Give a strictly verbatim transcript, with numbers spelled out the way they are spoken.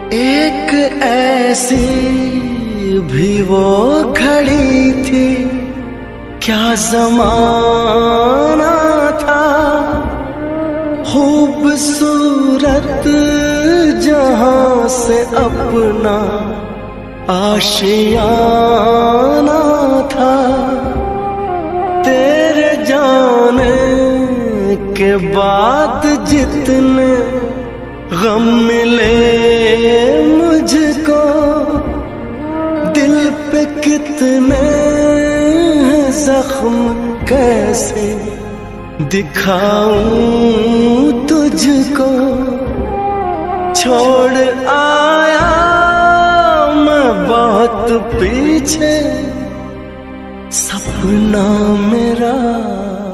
एक ऐसी भी वो घड़ी थी, क्या ज़माना था। खूबसूरत जहां से अपना आशियाना था। तेरे जाने के बाद जितने गम मिले मुझको, दिल पे कितने जख्म कैसे दिखाऊं तुझको। छोड़ आया मैं बहुत पीछे, सपना मेरा